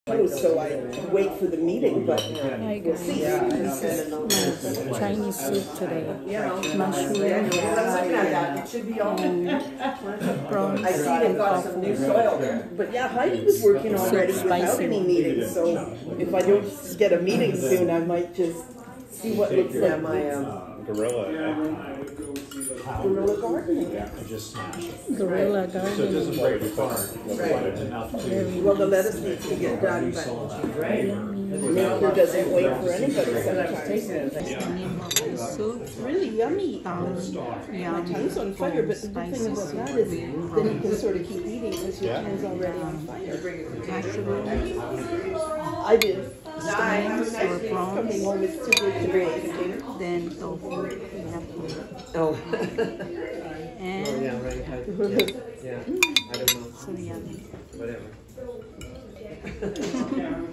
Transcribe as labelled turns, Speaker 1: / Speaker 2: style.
Speaker 1: So I wait for the meeting, but
Speaker 2: Hi
Speaker 1: we'll
Speaker 2: guys,
Speaker 1: see.
Speaker 2: this is my Chinese soup today. Mushroom and prawns and tofu.
Speaker 1: But yeah, Heidi was working already without any meetings, so if I don't get a meeting soon, I might just see what looks like my
Speaker 3: gorilla
Speaker 1: gardening.
Speaker 3: Yeah, I just smashed it.
Speaker 2: Gorilla
Speaker 3: So it doesn't
Speaker 2: gardening.
Speaker 3: break apart, but it's enough to.
Speaker 1: Well, the lettuce needs to get done, but nature doesn't wait for anybody sometimes.
Speaker 2: The name of the soup.
Speaker 1: Really yummy. My tongue's on fire, but the good thing about that is then you can sort of keep eating because your tongue's already on fire.
Speaker 2: Mushroom,
Speaker 1: I did.
Speaker 2: stems or prawns,
Speaker 1: Coming home, it's too good to wait.
Speaker 2: then tofu. We have to.
Speaker 4: Oh.
Speaker 2: And
Speaker 4: Yeah, right. Yeah. I don't know.
Speaker 2: so yummy.
Speaker 4: Whatever.